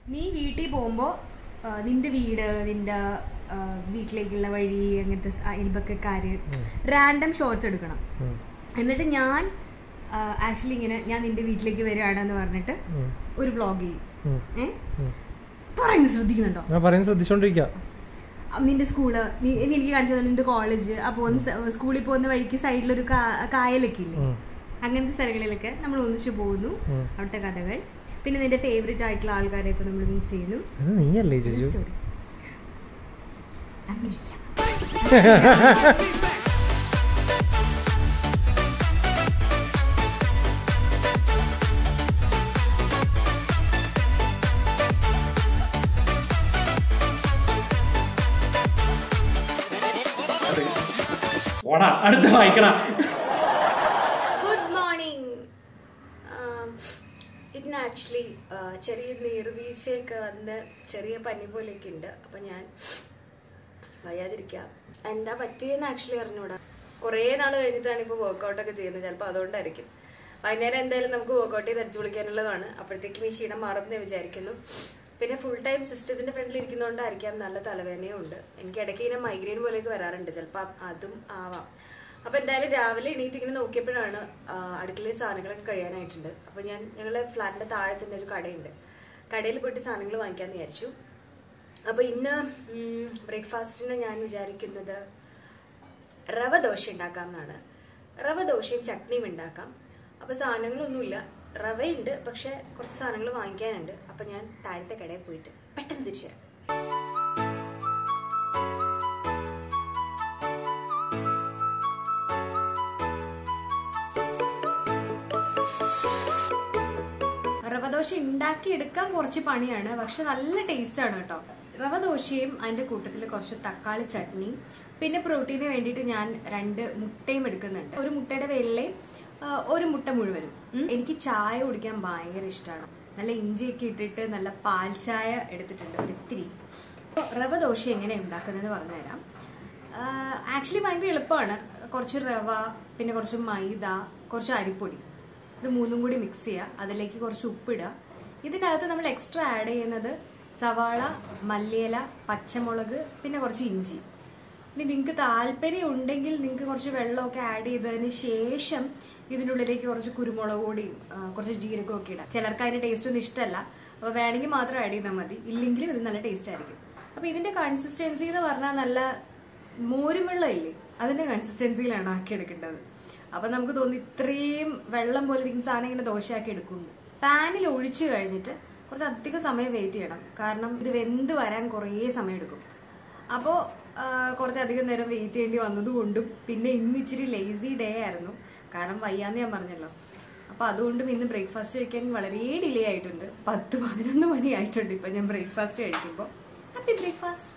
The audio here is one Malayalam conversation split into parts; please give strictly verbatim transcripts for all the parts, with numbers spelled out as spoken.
നീ വീട്ടിൽ പോകുമ്പോൾ നിന്റെ വീട് നിന്റെ വീട്ടിലേക്കുള്ള വഴി അങ്ങനത്തെ അയൽപക്കക്കാര് റാൻഡം ഷോട്ട്സ് എടുക്കണം. എന്നിട്ട് ഞാൻ ആക്ച്വലി ഇങ്ങനെ ഞാൻ നിന്റെ വീട്ടിലേക്ക് വരികയാണെന്ന് പറഞ്ഞിട്ട് ഒരു വ്ളോഗ് ചെയ്യും. ഏഹ് പറയുന്നത് ശ്രദ്ധിക്കുന്നുണ്ടോ? പറയുന്നത് ശ്രദ്ധിച്ചോണ്ടിരിക്കുക. നിന്റെ സ്കൂള് നീ എനിക്ക് കാണിച്ചത് നിന്റെ കോളേജ്, അപ്പോൾ സ്കൂളിൽ പോകുന്ന വഴിക്ക് സൈഡിലൊരു കായലൊക്കെ ഇല്ലേ, അങ്ങനത്തെ സ്ഥലങ്ങളിലൊക്കെ നമ്മൾ ഒന്നിച്ച് പോകുന്നു, അവിടുത്തെ കഥകൾ. പിന്നെ നിന്റെ ഫേവറേറ്റ് ആയിട്ടുള്ള ആൾക്കാരെ ഇപ്പൊ നമ്മൾ മീറ്റ് ചെയ്യുന്നു. സ്റ്റോറി അങ്ങനെയല്ല. അടുത്ത വായിക്കണ. Good morning. ഇതിന് ആക്ച്വലി ചെറിയ നീർവീഴ്ചയൊക്കെ വന്ന് ചെറിയ പനി പോലെയൊക്കെ ഉണ്ട്. അപ്പൊ ഞാൻ വയ്യാതിരിക്കാം. എന്താ പറ്റിയെന്ന് ആക്ച്വലി അറിഞ്ഞൂടാ. കുറേ നാൾ കഴിഞ്ഞിട്ടാണ് ഇപ്പോൾ വർക്കൗട്ടൊക്കെ ചെയ്യുന്നത്. ചിലപ്പോൾ അതുകൊണ്ടായിരിക്കും. വൈകുന്നേരം എന്തായാലും നമുക്ക് വർക്കൗട്ട് ചെയ്ത് അടിച്ചു വിളിക്കാനുള്ളതാണ്. അപ്പോഴത്തേക്കും ഈ ക്ഷീണം മാറുമെന്ന് വിചാരിക്കുന്നു. പിന്നെ ഫുൾ ടൈം സിസ്റ്റത്തിന്റെ ഫ്രണ്ടിൽ ഇരിക്കുന്നതുകൊണ്ടായിരിക്കാം നല്ല തലവേദനയും ഉണ്ട്. എനിക്ക് ഇടയ്ക്ക് ഇങ്ങനെ മൈഗ്രെയിൻ പോലെയൊക്കെ വരാറുണ്ട്. ചിലപ്പോൾ അതും ആവാം. അപ്പൊ എന്തായാലും രാവിലെ എണീറ്റ് ഇങ്ങനെ നോക്കിയപ്പോഴാണ് അടുക്കളയിൽ സാധനങ്ങളൊക്കെ കഴിയാനായിട്ടുണ്ട്. അപ്പൊ ഞാൻ ഞങ്ങളുടെ ഫ്ലാറ്റിന്റെ താഴെ തന്നെ ഒരു കടയുണ്ട്. കടയിൽ പോയിട്ട് സാധനങ്ങൾ വാങ്ങിക്കാന്ന് വിചാരിച്ചു. അപ്പൊ ഇന്ന് ബ്രേക്ക്ഫാസ്റ്റിന് ഞാൻ വിചാരിക്കുന്നത് റവ ദോശ ഉണ്ടാക്കാം എന്നാണ്. റവ ദോശയും ചട്നിയും ഉണ്ടാക്കാം. അപ്പൊ സാധനങ്ങളൊന്നുമില്ല, റവയുണ്ട്, പക്ഷെ കുറച്ച് സാധനങ്ങൾ വാങ്ങിക്കാനുണ്ട്. അപ്പൊ ഞാൻ താഴത്തെ കടയിൽ പോയിട്ട് പെട്ടെന്ന് തിരിച്ചു വരാം. റവദോശ ഉണ്ടാക്കി എടുക്കാൻ കുറച്ച് പണിയാണ്, പക്ഷെ നല്ല ടേസ്റ്റ് ആണ് കേട്ടോ. റവദോശയും അതിന്റെ കൂട്ടത്തിൽ കുറച്ച് തക്കാളി ചട്നിയും പിന്നെ പ്രോട്ടീന് വേണ്ടിയിട്ട് ഞാൻ രണ്ട് മുട്ടയും എടുക്കുന്നുണ്ട്. ഒരു മുട്ടയുടെ വെള്ളയും ഒരു മുട്ട മുഴുവനും. എനിക്ക് ചായ കുടിക്കാൻ ഭയങ്കര ഇഷ്ടമാണ്. നല്ല ഇഞ്ചിയൊക്കെ ഇട്ടിട്ട് നല്ല പാൽ ചായ എടുത്തിട്ടുണ്ട് ഒരിത്തിരി. റവദോശ എങ്ങനെ ഉണ്ടാക്കുന്നതെന്ന് പറഞ്ഞുതരാം. ആക്ച്വലി ഭയങ്കര എളുപ്പമാണ്. കുറച്ച് റവ, പിന്നെ കുറച്ച് മൈദ, കുറച്ച് അരിപ്പൊടി, ഇത് മൂന്നും കൂടി മിക്സ് ചെയ്യുക. അതിലേക്ക് കുറച്ച് ഉപ്പിടുക. ഇതിനകത്ത് നമ്മൾ എക്സ്ട്രാ ആഡ് ചെയ്യുന്നത് സവാള, മല്ലിയില, പച്ചമുളക്, പിന്നെ കുറച്ച് ഇഞ്ചി. ഇനി നിങ്ങൾക്ക് താല്പര്യം ഉണ്ടെങ്കിൽ നിങ്ങൾക്ക് കുറച്ച് വെള്ളമൊക്കെ ആഡ് ചെയ്തതിന് ശേഷം ഇതിൻ്റെ ഉള്ളിലേക്ക് കുറച്ച് കുരുമുളക് പൊടിയും കുറച്ച് ജീരകവും ഒക്കെ ഇടാം. ചിലർക്ക് അതിന്റെ ടേസ്റ്റ് ഒന്നും ഇഷ്ടമല്ല. അപ്പൊ വേണമെങ്കിൽ മാത്രം ആഡ് ചെയ്താൽ മതി, ഇല്ലെങ്കിലും ഇത് നല്ല ടേസ്റ്റ് ആയിരിക്കും. അപ്പൊ ഇതിന്റെ കൺസിസ്റ്റൻസി എന്ന് പറഞ്ഞാൽ നല്ല മോരും വെള്ളം ഇല്ലേ, അതിന്റെ കൺസിസ്റ്റൻസിയിലാണ് ആക്കിയെടുക്കേണ്ടത്. അപ്പൊ നമുക്ക് തോന്നി ഇത്രയും വെള്ളം പോലെ ഇരിക്കുന്ന സാധനം ഇങ്ങനെ ദോശയാക്കി എടുക്കുന്നു. പാനിൽ ഒഴിച്ചു കഴിഞ്ഞിട്ട് കുറച്ച് അധികം സമയം വെയിറ്റ് ചെയ്യണം. കാരണം ഇത് വെന്ത് വരാൻ കുറേ സമയം എടുക്കും. അപ്പോൾ കുറച്ചധികം നേരം വെയിറ്റ് ചെയ്യേണ്ടി വന്നതുകൊണ്ടും പിന്നെ ഇന്ന് ഇച്ചിരി ലേസി ഡേ ആയിരുന്നു. കാരണം വയ്യാന്ന് ഞാൻ പറഞ്ഞല്ലോ. അപ്പൊ അതുകൊണ്ടും ഇന്ന് ബ്രേക്ക്ഫാസ്റ്റ് കഴിക്കാൻ വളരെ ഡിലേ ആയിട്ടുണ്ട്. പത്ത് പതിനൊന്ന് മണി ആയിട്ടുണ്ട് ഇപ്പൊ ഞാൻ ബ്രേക്ക്ഫാസ്റ്റ് കഴിക്കുമ്പോൾ. Happy breakfast.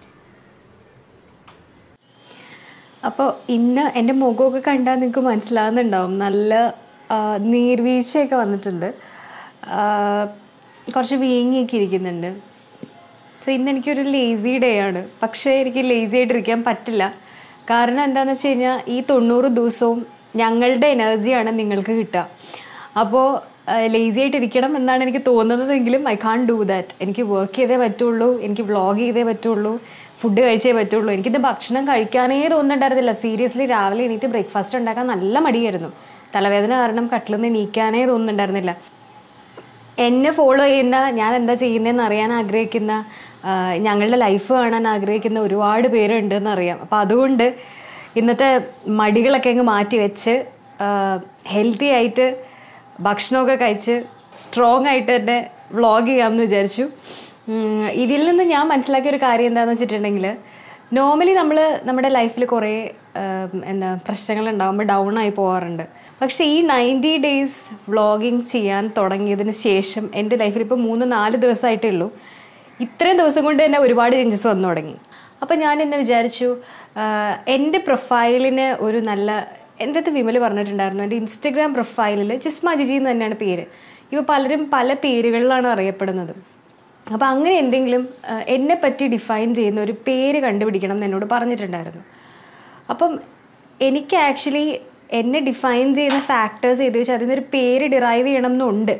അപ്പോൾ ഇന്ന് എൻ്റെ മുഖമൊക്കെ കണ്ടാൽ നിങ്ങൾക്ക് മനസ്സിലാകുന്നുണ്ടാവും, നല്ല നീർവീഴ്ചയൊക്കെ വന്നിട്ടുണ്ട്, കുറച്ച് വീങ്ങിയൊക്കെ ഇരിക്കുന്നുണ്ട്. സോ ഇന്ന് എനിക്കൊരു ലേസി ഡേ ആണ്. പക്ഷേ എനിക്ക് ലേസി ആയിട്ടിരിക്കാൻ പറ്റില്ല. കാരണം എന്താണെന്ന് വെച്ച് കഴിഞ്ഞാൽ ഈ തൊണ്ണൂറ് ദിവസവും ഞങ്ങളുടെ എനർജിയാണ് നിങ്ങൾക്ക് കിട്ടുക. അപ്പോൾ ലേസി ആയിട്ടിരിക്കണം എന്നാണ് എനിക്ക് തോന്നുന്നതെങ്കിലും ഐ കാൺ ഡൂ ദാറ്റ്. എനിക്ക് വർക്ക് ചെയ്തേ പറ്റുള്ളൂ, എനിക്ക് വ്ളോഗ് ചെയ്തേ പറ്റുള്ളൂ, ഫുഡ് കഴിച്ചേ പറ്റുള്ളൂ. എനിക്കിത് ഭക്ഷണം കഴിക്കാനേ തോന്നുന്നുണ്ടായിരുന്നില്ല. സീരിയസ്ലി രാവിലെ എണീറ്റ് ബ്രേക്ക്ഫാസ്റ്റ് ഉണ്ടാക്കാൻ നല്ല മടിയായിരുന്നു. തലവേദന കാരണം കട്ടിൽ നിന്ന് എണീക്കാനേ തോന്നുന്നുണ്ടായിരുന്നില്ല. എന്നെ ഫോളോ ചെയ്യുന്ന, ഞാൻ എന്താ ചെയ്യുന്നതെന്ന് അറിയാൻ ആഗ്രഹിക്കുന്ന, ഞങ്ങളുടെ ലൈഫ് കാണാൻ ആഗ്രഹിക്കുന്ന ഒരുപാട് പേരുണ്ടെന്ന് അറിയാം. അപ്പം അതുകൊണ്ട് ഇന്നത്തെ മടികളൊക്കെ അങ്ങ് മാറ്റി വെച്ച് ഹെൽത്തി ആയിട്ട് ഭക്ഷണമൊക്കെ കഴിച്ച് സ്ട്രോങ് ആയിട്ട് തന്നെ വ്ളോഗ് ചെയ്യാമെന്ന് വിചാരിച്ചു. ഇതിൽ നിന്ന് ഞാൻ മനസ്സിലാക്കിയൊരു കാര്യം എന്താണെന്ന് വെച്ചിട്ടുണ്ടെങ്കിൽ, നോർമലി നമ്മൾ നമ്മുടെ ലൈഫിൽ കുറേ എന്താ പ്രശ്നങ്ങൾ ഉണ്ടാകുമ്പോൾ ഡൗൺ ആയി പോകാറുണ്ട്. പക്ഷേ ഈ നയൻറ്റി ഡേയ്സ് വ്ളോഗിങ് ചെയ്യാൻ തുടങ്ങിയതിന് ശേഷം എൻ്റെ ലൈഫിൽ ഇപ്പോൾ മൂന്ന് നാല് ദിവസമായിട്ടേ ഉള്ളൂ. ഇത്രയും ദിവസം കൊണ്ട് തന്നെ ഒരുപാട് ചേഞ്ചസ് വന്നു തുടങ്ങി. അപ്പോൾ ഞാൻ എന്നെ വിചാരിച്ചു എൻ്റെ പ്രൊഫൈലിന് ഒരു നല്ല, എൻ്റെ അടുത്ത് വിമൽ പറഞ്ഞിട്ടുണ്ടായിരുന്നു എൻ്റെ ഇൻസ്റ്റഗ്രാം പ്രൊഫൈലിൽ ജിസ്മ ജിജി എന്ന് തന്നെയാണ് പേര്. ഇപ്പോൾ പലരും പല പേരുകളിലാണ് അറിയപ്പെടുന്നത്. അപ്പോൾ അങ്ങനെ എന്തെങ്കിലും എന്നെ പറ്റി ഡിഫൈൻ ചെയ്യുന്ന ഒരു പേര് കണ്ടുപിടിക്കണം എന്ന് എന്നോട് പറഞ്ഞിട്ടുണ്ടായിരുന്നു. അപ്പം എനിക്ക് ആക്ച്വലി എന്നെ ഡിഫൈൻ ചെയ്യുന്ന ഫാക്ടേഴ്സ് ചെയ്ത് വെച്ചാൽ അതിനൊരു പേര് ഡിറൈവ് ചെയ്യണം എന്നുണ്ട്.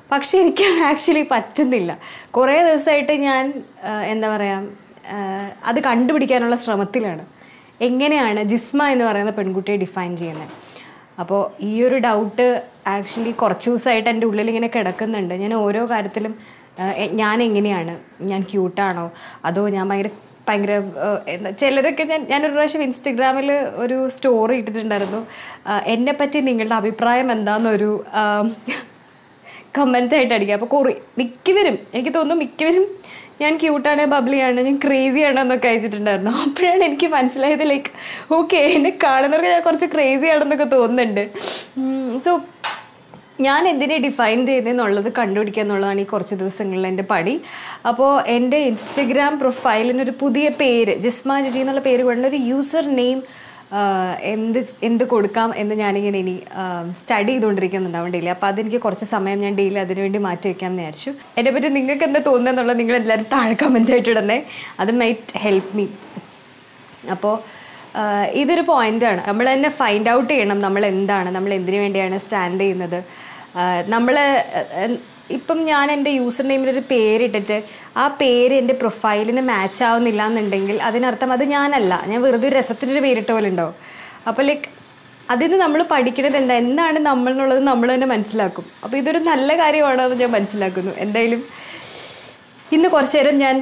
പക്ഷെ എനിക്ക് ആക്ച്വലി പറ്റുന്നില്ല. കുറേ ദിവസമായിട്ട് ഞാൻ എന്താ പറയുക അത് കണ്ടുപിടിക്കാനുള്ള ശ്രമത്തിലാണ്. എങ്ങനെയാണ് ജിസ്മ എന്ന് പറയുന്ന പെൺകുട്ടിയെ ഡിഫൈൻ ചെയ്യുന്നത്? അപ്പോൾ ഈ ഒരു ഡൗട്ട് ആക്ച്വലി കുറച്ച് ദിവസമായിട്ട് എൻ്റെ ഉള്ളിൽ ഇങ്ങനെ കിടക്കുന്നുണ്ട്. ഞാൻ ഓരോ കാര്യത്തിലും ഞാൻ എങ്ങനെയാണ്, ഞാൻ ക്യൂട്ടാണോ അതോ ഞാൻ ഭയങ്കര ഭയങ്കര എന്താ ചിലരൊക്കെ ഞാൻ ഞാനൊരു പ്രാവശ്യം ഇൻസ്റ്റഗ്രാമിൽ ഒരു സ്റ്റോറി ഇട്ടിട്ടുണ്ടായിരുന്നു, എന്നെപ്പറ്റി നിങ്ങളുടെ അഭിപ്രായം എന്താണെന്നൊരു കമൻ്റായിട്ട് അടിക്കുക. അപ്പോൾ കുറേ മിക്കവരും എനിക്ക് തോന്നുന്നു മിക്കവരും ഞാൻ ക്യൂട്ടാണ്, ബബ്ലിയാണ്, ഞാൻ ക്രേസിയാണ് എന്നൊക്കെ അയച്ചിട്ടുണ്ടായിരുന്നു. അപ്പോഴാണ് എനിക്ക് മനസ്സിലായത് ലൈക്ക് ഓക്കെ എന്നെ കാണുന്നവർക്ക് ഞാൻ കുറച്ച് ക്രേസി ആണെന്നൊക്കെ തോന്നുന്നുണ്ട്. സോ ഞാൻ എന്തിനെ ഡിഫൈൻ ചെയ്യുന്നതെന്നുള്ളത് കണ്ടുപിടിക്കുക എന്നുള്ളതാണ് ഈ കുറച്ച് ദിവസങ്ങളിൽ എൻ്റെ പണി. അപ്പോൾ എൻ്റെ ഇൻസ്റ്റഗ്രാം പ്രൊഫൈലിനൊരു പുതിയ പേര് ജിസ്മ ജിജി എന്നുള്ള പേര് കൊണ്ട് ഒരു യൂസർ നെയിം എന്ത് എന്ത് കൊടുക്കാം എന്ന് ഞാനിങ്ങനെ ഇനി സ്റ്റഡി ചെയ്തുകൊണ്ടിരിക്കുന്നുണ്ടാവും ഡെയിലി. അപ്പോൾ അതെനിക്ക് കുറച്ച് സമയം ഞാൻ ഡെയിലി അതിനുവേണ്ടി മാറ്റി വയ്ക്കാമെന്ന് വിചാരിച്ചു. എന്നെ പറ്റി നിങ്ങൾക്ക് എന്താ തോന്നുന്നത് എന്നുള്ളത് നിങ്ങൾ എല്ലാവരും താഴെ കമൻ്റ് ആയിട്ട് ഇടണേ, അത് മൈറ്റ് ഹെൽപ്പ് മീ. അപ്പോൾ ഇതൊരു പോയിൻ്റാണ്, നമ്മൾ തന്നെ ഫൈൻഡ് ഔട്ട് ചെയ്യണം നമ്മൾ എന്താണ്, നമ്മൾ എന്തിനു വേണ്ടിയാണ് സ്റ്റാൻഡ് ചെയ്യുന്നത്. നമ്മൾ ഇപ്പം ഞാൻ എൻ്റെ യൂസർ നെയിമിലൊരു പേരിട്ടിട്ട് ആ പേര് എൻ്റെ പ്രൊഫൈലിന് മാച്ച് ആവുന്നില്ല എന്നുണ്ടെങ്കിൽ അതിനർത്ഥം അത് ഞാനല്ല, ഞാൻ വെറുതെ ഒരു രസത്തിനൊരു പേരിട്ട പോലെ ഉണ്ടാവും. അപ്പോൾ ലൈക്ക് അതിന് നമ്മൾ പഠിക്കുന്നത് എന്താ എന്താണ് നമ്മൾ എന്നുള്ളത് നമ്മൾ തന്നെ മനസ്സിലാക്കും. അപ്പോൾ ഇതൊരു നല്ല കാര്യമാണോ എന്ന് ഞാൻ മനസ്സിലാക്കുന്നു. എന്തായാലും ഇന്ന് കുറച്ച് നേരം ഞാൻ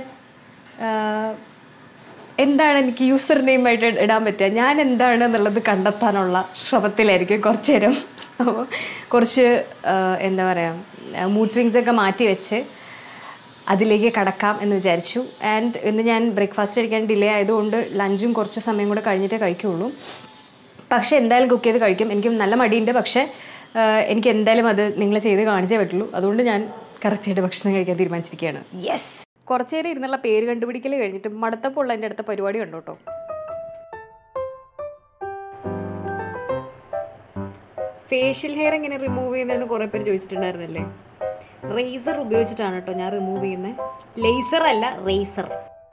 എന്താണ് എനിക്ക് യൂസർ നെയിമായിട്ട് ഇടാൻ പറ്റുക, ഞാൻ എന്താണ് എന്നുള്ളത് കണ്ടെത്താനുള്ള ശ്രമത്തിലായിരിക്കും കുറച്ച് നേരം. അപ്പോൾ കുറച്ച് എന്താ പറയുക മൂഡ് സ്വിങ്സ് ഒക്കെ മാറ്റി വെച്ച് അതിലേക്ക് കടക്കാം എന്ന് വിചാരിച്ചു. ആൻഡ് ഇന്ന് ഞാൻ ബ്രേക്ക്ഫാസ്റ്റ് കഴിക്കാൻ ഡിലേ ആയതുകൊണ്ട് ലഞ്ചും കുറച്ച് സമയം കൂടെ കഴിഞ്ഞിട്ടേ കഴിക്കുള്ളൂ. പക്ഷേ എന്തായാലും കുക്ക് ചെയ്ത് കഴിക്കും. എനിക്ക് നല്ല മടിയുണ്ട്, പക്ഷേ എനിക്ക് എന്തായാലും അത് നിങ്ങൾ ചെയ്ത് കാണിച്ചേ പറ്റുള്ളൂ. അതുകൊണ്ട് ഞാൻ കറക്റ്റായിട്ട് ഭക്ഷണം കഴിക്കാൻ തീരുമാനിച്ചിരിക്കുകയാണ്. യെസ്, കുറച്ച് നേരം ഇരുന്നുള്ള പേര് കണ്ടുപിടിക്കൽ കഴിഞ്ഞിട്ട് മടത്തപ്പോൾ എൻ്റെ അടുത്ത പരിപാടി കണ്ടു കേട്ടോ. ഫേഷ്യൽ ഹെയർ എങ്ങനെ റിമൂവ് ചെയ്യുന്നതെന്ന് കുറേ പേര് ചോദിച്ചിട്ടുണ്ടായിരുന്നല്ലേ. റേസർ ഉപയോഗിച്ചിട്ടാണ് കേട്ടോ ഞാൻ റിമൂവ് ചെയ്യുന്നത്. ലേസർ അല്ല, റേസർ.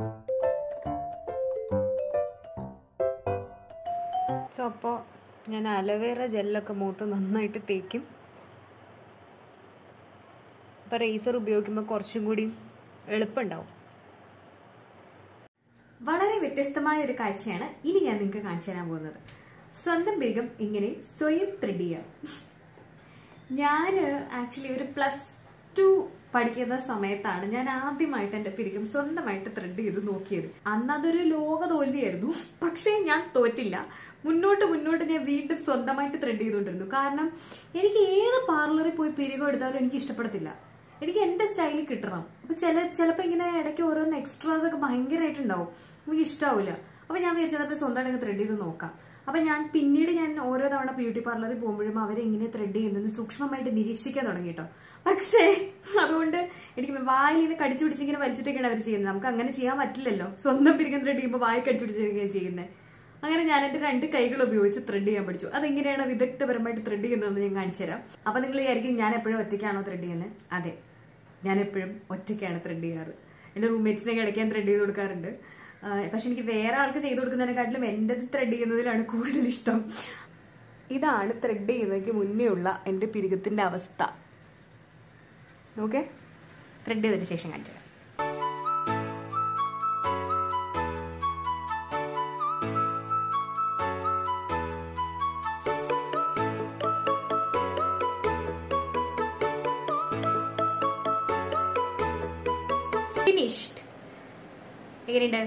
സോ അപ്പോൾ ഞാൻ അലോവേറ ജെല്ലൊക്കെ മുഖത്ത് നന്നായിട്ട് തേക്കും. അപ്പോൾ റേസർ ഉപയോഗിക്കുമ്പോൾ കുറച്ചും കൂടി എളുപ്പമുണ്ടാവും. വളരെ വ്യത്യസ്തമായ ഒരു കാഴ്ചയാണ് ഇനി ഞാൻ നിങ്ങൾക്ക് കാണിച്ചു തരാൻ പോകുന്നത്. സ്വന്തം പിരികം ഇങ്ങനെ സ്വയം ത്രെഡ് ചെയ്യാം. ഞാൻ ആക്ച്വലി ഒരു പ്ലസ് ടു പഠിക്കുന്ന സമയത്താണ് ഞാൻ ആദ്യമായിട്ട് എൻ്റെ പിരികം സ്വന്തമായിട്ട് ത്രെഡ് ചെയ്ത് നോക്കിയത്. അന്ന് അതൊരു ലോക തോൽവിയായിരുന്നു. പക്ഷേ ഞാൻ തോറ്റില്ല. മുന്നോട്ട് മുന്നോട്ട് ഞാൻ വീണ്ടും സ്വന്തമായിട്ട് ത്രെഡ് ചെയ്തുകൊണ്ടിരുന്നു. കാരണം എനിക്ക് ഏത് പാർലറിൽ പോയി പിരികം എടുത്താലും എനിക്ക് ഇഷ്ടപ്പെടത്തില്ല. എനിക്ക് എൻ്റെ സ്റ്റൈലിൽ കിട്ടണം. അപ്പൊ ചില ചിലപ്പോൾ ഇങ്ങനെ ഇടയ്ക്ക് ഓരോന്ന് എക്സ്ട്രാസ് ഒക്കെ ഭയങ്കരമായിട്ടുണ്ടാവും, എനിക്ക് ഇഷ്ടാവില്ല. അപ്പൊ ഞാൻ വിചാരിച്ചപ്പോൾ സ്വന്തമായിട്ട് ത്രെഡ് ചെയ്ത് നോക്കാം. അപ്പൊ ഞാൻ പിന്നീട് ഞാൻ ഓരോ തവണ ബ്യൂട്ടി പാർലറിൽ പോകുമ്പോഴും അവരെങ്ങനെ ത്രെഡ് ചെയ്യുന്നത് സൂക്ഷ്മമായിട്ട് നിരീക്ഷിക്കാൻ തുടങ്ങി കേട്ടോ. പക്ഷേ അതുകൊണ്ട് എനിക്ക് വായിലിങ്ങനെ കടിച്ചു പിടിച്ചിങ്ങനെ വലിച്ചിട്ടൊക്കെയാണ് അവർ ചെയ്യുന്നത്. നമുക്ക് അങ്ങനെ ചെയ്യാൻ പറ്റില്ലല്ലോ. സ്വന്തം പിരികം ത്രെഡ് ചെയ്യുമ്പോൾ വായി കടിച്ചു പിടിച്ചിരിക്കുകയാണ് ചെയ്യുന്നത്. അങ്ങനെ ഞാൻ എന്റെ രണ്ട് കൈകൾ ഉപയോഗിച്ച് ത്രെഡ് ചെയ്യാൻ പഠിച്ചു. അതെങ്ങനെയാണ് വിദഗ്ധപരമായിട്ട് ത്രെഡ് ചെയ്യുന്നതെന്ന് ഞാൻ കാണിച്ചു തരാം. അപ്പൊ നിങ്ങൾ വിചാരിക്കും ഞാൻ എപ്പോഴും ഒറ്റയ്ക്കാണോ ത്രെഡ് ചെയ്യുന്നത്? അതെ, ഞാൻ എപ്പോഴും ഒറ്റയ്ക്കാണ് ത്രെഡ് ചെയ്യാറ്. എന്റെ റൂംമേറ്റ്സിനെ ഇടയ്ക്ക് ഞാൻ ത്രെഡ് ചെയ്ത് കൊടുക്കാറുണ്ട്. പക്ഷെ എനിക്ക് വേറെ ആൾക്ക് ചെയ്ത് കൊടുക്കുന്നതിനെക്കാട്ടിലും എന്റേത് ത്രെഡ് ചെയ്യുന്നതിലാണ് കൂടുതൽ ഇഷ്ടം. ഇതാണ് ത്രെഡ് ചെയ്യുന്നതിന് മുന്നേ ഉള്ള എന്റെ പിരികത്തിന്റെ അവസ്ഥ. ഓക്കെ, ത്രെഡ് ചെയ്തതിന് ശേഷം കാണിച്ചു തരാം. ഫിനിഷ്ഡ്. എങ്ങനെയുണ്ട്?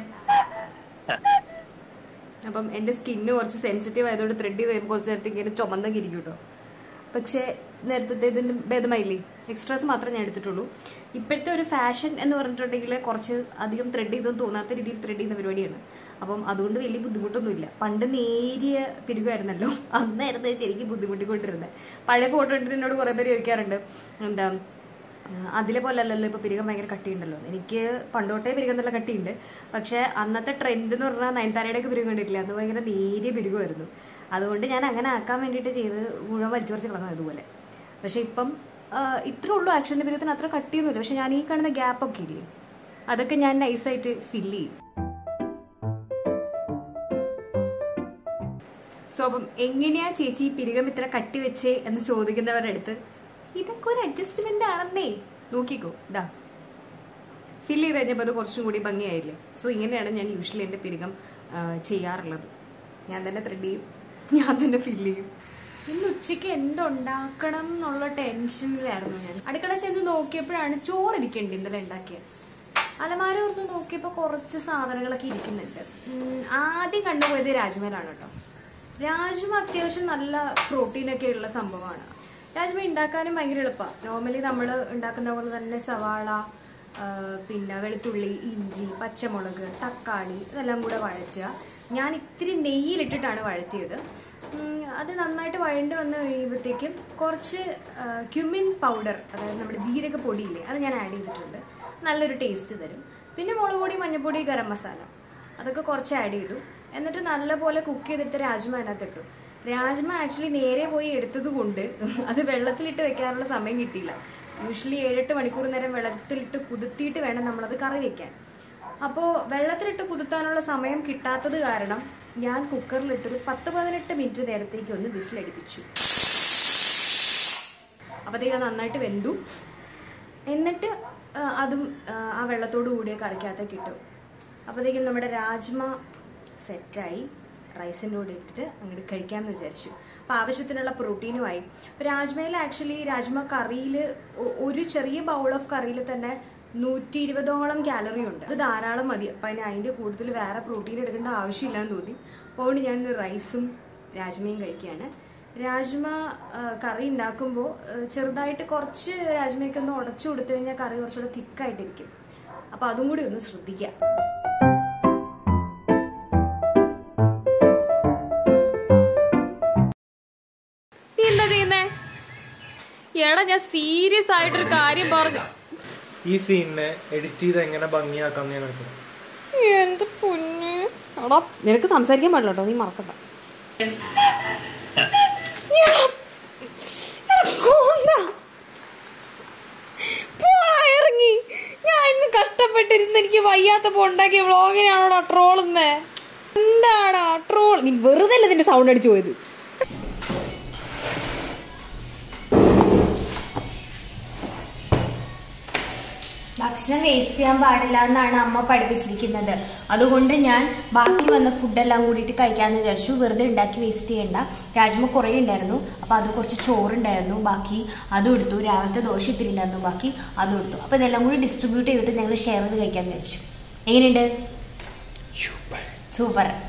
അപ്പം എന്റെ സ്കിന്ന് കുറച്ച് സെൻസിറ്റീവ് ആയതുകൊണ്ട് ത്രെഡ് ചെയ്ത് കഴിയുമ്പോൾ കുറച്ച് നേരത്തെ ഇങ്ങനെ ചുമന്നൊക്കെ ഇരിക്കും കേട്ടോ. പക്ഷെ നേരത്തെ ഇതിന്റെ ഭേദമായില്ലേ, എക്സ്ട്രാസ് മാത്രമേ ഞാൻ എടുത്തിട്ടുള്ളൂ. ഇപ്പോഴത്തെ ഒരു ഫാഷൻ എന്ന് പറഞ്ഞിട്ടുണ്ടെങ്കിൽ കുറച്ച് അധികം ത്രെഡ് ചെയ്തെന്ന് തോന്നാത്ത രീതിയിൽ ത്രെഡ് ചെയ്യുന്ന പരിപാടിയാണ്. അപ്പം അതുകൊണ്ട് വലിയ ബുദ്ധിമുട്ടൊന്നുമില്ല. പണ്ട് നേരിയ പിരിവായിരുന്നല്ലോ, അന്നായിരുന്നു ശരിക്കും ബുദ്ധിമുട്ടിക്കൊണ്ടിരുന്നത്. പഴയ ഫോട്ടോ എടുത്തിട്ട് എന്നോട് കുറെ പേര് ചോദിക്കാറുണ്ട് എന്താ അതിലെ പോലെ അല്ലല്ലോ ഇപ്പൊ പിരികം ഭയങ്കര കട്ടിയുണ്ടല്ലോ. എനിക്ക് പണ്ടോട്ടേ പിരികം നല്ല കട്ടിയുണ്ട്. പക്ഷെ അന്നത്തെ ട്രെൻഡ് എന്ന് പറഞ്ഞാൽ നയൻതാരയുടെ ഒക്കെ പിരികം കണ്ടിട്ടില്ല, അത് ഭയങ്കര നേരിയ പിരികമായിരുന്നു. അതുകൊണ്ട് ഞാൻ അങ്ങനെ ആക്കാൻ വേണ്ടിയിട്ട് ചെയ്ത് മുഴുവൻ വലിച്ചു കുറച്ച് കളഞ്ഞത് ഇതുപോലെ. പക്ഷെ ഇപ്പം ഇത്രേ ഉള്ളൂ, ആക്ഷന്റെ പിരികത്തിന് അത്ര കട്ടിയൊന്നുമില്ല. പക്ഷെ ഞാൻ ഈ കാണുന്ന ഗ്യാപ്പ് ഒക്കെ ഇല്ലേ, അതൊക്കെ ഞാൻ നൈസായിട്ട് ഫില്ല് ചെയ്യും. സോ അപ്പം എങ്ങനെയാ ചേച്ചി പിരികം ഇത്ര കട്ടി വെച്ചേ എന്ന് ചോദിക്കുന്നവരുടെ അടുത്ത് ഇതൊക്കെ ഒരു അഡ്ജസ്റ്റ്മെന്റ് ആണെന്നേ. നോക്കിക്കോ, ഇതാ ഫില്ല് ചെയ്ത് കഴിഞ്ഞപ്പോൾ അത് കുറച്ചും കൂടി ഭംഗിയായില്ലേ. സോ ഇങ്ങനെയാണ് ഞാൻ യൂഷ്വലി എന്റെ പിരികം ചെയ്യാറുള്ളത്. ഞാൻ തന്നെ ത്രെഡ് ചെയ്യും, ഞാൻ തന്നെ ഫില്ല് ചെയ്യും. ഇന്ന് ഉച്ചയ്ക്ക് എന്തുണ്ടാക്കണം എന്നുള്ള ടെൻഷനിലായിരുന്നു ഞാൻ. അടുക്കള ചെന്ന് നോക്കിയപ്പോഴാണ് ചോറിരിക്കേണ്ടത് ഇന്നലെ ഉണ്ടാക്കിയത്. അലമാര ഓർത്ത് നോക്കിയപ്പോൾ കുറച്ച് സാധനങ്ങളൊക്കെ ഇരിക്കുന്നുണ്ട്. ആദ്യം കണ്ടുപോയത് രാജ്മയിലാണ് കേട്ടോ. രാജ്മ അത്യാവശ്യം നല്ല പ്രോട്ടീനൊക്കെ ഉള്ള സംഭവമാണ്. രാജ്മ ഉണ്ടാക്കാനും ഭയങ്കര എളുപ്പമാണ്. നോർമലി നമ്മൾ ഉണ്ടാക്കുന്ന പോലെ തന്നെ സവാള, പിന്നെ വെളുത്തുള്ളി, ഇഞ്ചി, പച്ചമുളക്, തക്കാളി ഇതെല്ലാം കൂടെ വഴറ്റുക. ഞാൻ ഇത്തിരി നെയ്യിലിട്ടിട്ടാണ് വഴറ്റിയത്. അത് നന്നായിട്ട് വഴണ്ട് വന്ന് കഴിയുമ്പോഴത്തേക്കും കുറച്ച് ക്യുമിൻ പൗഡർ, അതായത് നമ്മുടെ ജീരക പൊടിയില്ലേ, അത് ഞാൻ ആഡ് ചെയ്തിട്ടുണ്ട്. നല്ലൊരു ടേസ്റ്റ് തരും. പിന്നെ മുളക് പൊടി, മഞ്ഞൾപ്പൊടി, ഗരം മസാല അതൊക്കെ കുറച്ച് ആഡ് ചെയ്തു. എന്നിട്ട് നല്ലപോലെ കുക്ക് ചെയ്തിട്ട് രാജ്മ അതിനകത്തിട്ടു. രാജ്മ ആക്ച്വലി നേരെ പോയി എടുത്തത് കൊണ്ട് അത് വെള്ളത്തിലിട്ട് വെക്കാനുള്ള സമയം കിട്ടിയില്ല. യൂഷ്വലി ഏഴെട്ട് മണിക്കൂർ നേരം വെള്ളത്തിലിട്ട് കുതിർത്തിയിട്ട് വേണം നമ്മളത് കറി വെക്കാൻ. അപ്പോൾ വെള്ളത്തിലിട്ട് കുതിർത്താനുള്ള സമയം കിട്ടാത്തത് കാരണം ഞാൻ കുക്കറിലിട്ടൊരു പത്ത് പതിനെട്ട് മിനിറ്റ് നേരത്തേക്ക് ഒന്ന് വിസിലടിപ്പിച്ചു. അപ്പോഴത്തേക്ക് നന്നായിട്ട് വെന്തു. എന്നിട്ട് അതും ആ വെള്ളത്തോടു കൂടിയ കറിക്കകത്തേക്ക് ഇട്ടു. അപ്പോഴത്തേക്കും നമ്മുടെ രാജ്മ സെറ്റായി. റൈസിൻ്റെ കൂടെ ഇട്ടിട്ട് അങ്ങോട്ട് കഴിക്കാമെന്ന് വിചാരിച്ചു. അപ്പം ആവശ്യത്തിനുള്ള പ്രോട്ടീനുമായി. രാജ്മയിൽ ആക്ച്വലി രാജ്മ കറിയിൽ ഒരു ചെറിയ ബൗൾ ഓഫ് കറിയിൽ തന്നെ നൂറ്റി ഇരുപതോളം കാലറി ഉണ്ട്. അത് ധാരാളം മതി. അപ്പം അതിന് അതിൻ്റെ കൂടുതൽ വേറെ പ്രോട്ടീൻ എടുക്കേണ്ട ആവശ്യമില്ലാന്ന് തോന്നി. അതുകൊണ്ട് ഞാൻ റൈസും രാജ്മയും കഴിക്കുകയാണ്. രാജ്മ കറി ഉണ്ടാക്കുമ്പോൾ ചെറുതായിട്ട് കുറച്ച് രാജ്മയൊക്കെ ഒന്ന് ഉടച്ചു കൊടുത്തു കഴിഞ്ഞാൽ കറി കുറച്ചുകൂടെ തിക്കായിട്ടിരിക്കും. അപ്പം അതും കൂടി ഒന്ന് ശ്രദ്ധിക്കാം. എന്താ ചെയ്യുന്നേ? എടാ ഞാൻ സീരിയസ് ആയിട്ടൊരു കാര്യം പറഞ്ഞു. ഈ സീനിനെ എഡിറ്റ് ചെയ്ത് എങ്ങനെ ഭംഗിയാക്കാന്ന് ഞാൻ വെച്ചത്. എന്ത് പൊന്ന്. എടാ നിനക്ക് സംസാരിക്കാൻ പാടില്ല കേട്ടോ, നീ മറക്കണ്ട. ഇറങ്ങി ഞാൻ ഇന്ന് കഷ്ടപ്പെട്ടിരുന്ന് എനിക്ക് വയ്യാത്തപ്പോ ഉണ്ടാക്കിയ വ്ളോഗിനാണോടാ ട്രോളുന്നേ? എന്താടാ ട്രോൾ? നീ വെറുതെ അല്ല ഇതിന്റെ സൗണ്ട് അടിച്ചു പോയത്. ഭക്ഷണം വേസ്റ്റ് ചെയ്യാൻ പാടില്ല എന്നാണ് അമ്മ പഠിപ്പിച്ചിരിക്കുന്നത്. അതുകൊണ്ട് ഞാൻ ബാക്കി വന്ന ഫുഡെല്ലാം കൂടിയിട്ട് കഴിക്കാമെന്ന് വിചാരിച്ചു. വെറുതെ ഉണ്ടാക്കി വേസ്റ്റ് ചെയ്യണ്ട. രാജ്മ കുറേ ഉണ്ടായിരുന്നു, അപ്പോൾ അത് കുറച്ച് ചോറുണ്ടായിരുന്നു, ബാക്കി അതും എടുത്തു. രാവിലത്തെ ദോശ ഇത്തിരി ഉണ്ടായിരുന്നു, ബാക്കി അതും എടുത്തു. അപ്പോൾ ഇതെല്ലാം കൂടി ഡിസ്ട്രിബ്യൂട്ട് ചെയ്തിട്ട് ഞങ്ങൾ ഷെയർ ചെയ്ത് കഴിക്കാമെന്ന് വിചാരിച്ചു. എങ്ങനെയുണ്ട്? സൂപ്പർ.